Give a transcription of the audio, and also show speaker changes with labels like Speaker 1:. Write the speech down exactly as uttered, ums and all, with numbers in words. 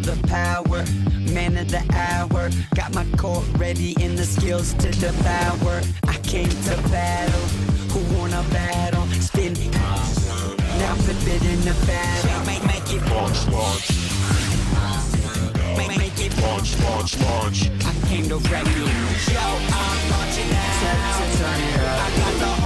Speaker 1: the power, man of the hour. Got my court ready and the skills to devour. I came to battle, who won a battle? Spin, now flip it in the battle. Make, make it launch, launch. Make, make it launch, launch, launch. I came to wreck you. Yo, I'm launching now. I got the